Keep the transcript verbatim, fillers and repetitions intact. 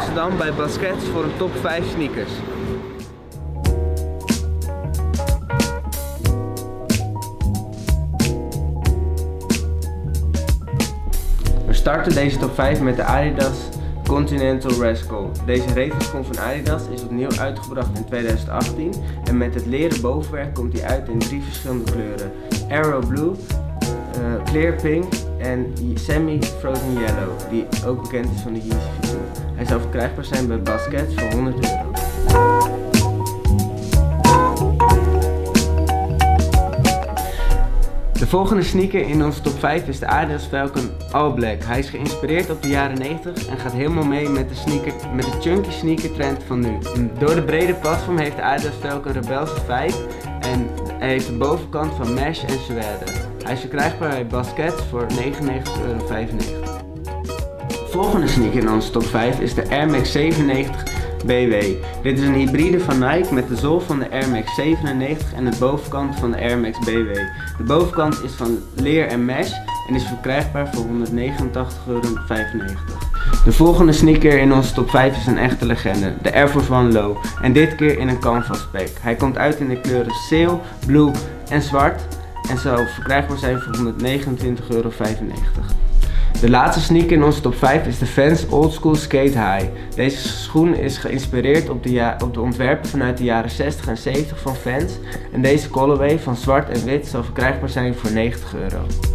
Amsterdam bij Baskets voor een top vijf sneakers. We starten deze top vijf met de Adidas Continental Rascal. Deze retro-schoen van Adidas is opnieuw uitgebracht in tweeduizend achttien en met het leren bovenwerk komt hij uit in drie verschillende kleuren: Aero Blue, uh, Clear Pink en Semi Frozen Yellow, die ook bekend is van de Yeezy V twee. Hij zal verkrijgbaar zijn bij Baskets voor honderd euro. De volgende sneaker in onze top vijf is de Adidas Falcon All Black. Hij is geïnspireerd op de jaren negentig en gaat helemaal mee met de, sneaker, met de chunky sneaker trend van nu. Door de brede platform heeft de Adidas Falcon Rebelse vijf en hij heeft de bovenkant van mesh en suède. Hij is verkrijgbaar bij Baskets voor negenennegentig euro vijfennegentig. De volgende sneaker in onze top vijf is de Air Max zevenennegentig B W. Dit is een hybride van Nike met de zool van de Air Max zevenennegentig en de bovenkant van de Air Max B W. De bovenkant is van leer en mesh en is verkrijgbaar voor honderdnegenentachtig euro vijfennegentig. De volgende sneaker in onze top vijf is een echte legende, de Air Force One Low. En dit keer in een canvas pack. Hij komt uit in de kleuren Seal, Blue en Zwart en zal verkrijgbaar zijn voor honderdnegenentwintig euro vijfennegentig. De laatste sneaker in onze top vijf is de Vans Old School Skate High. Deze schoen is geïnspireerd op de, ja op de ontwerpen vanuit de jaren zestig en zeventig van Vans. En deze colorway van zwart en wit zal verkrijgbaar zijn voor negentig euro.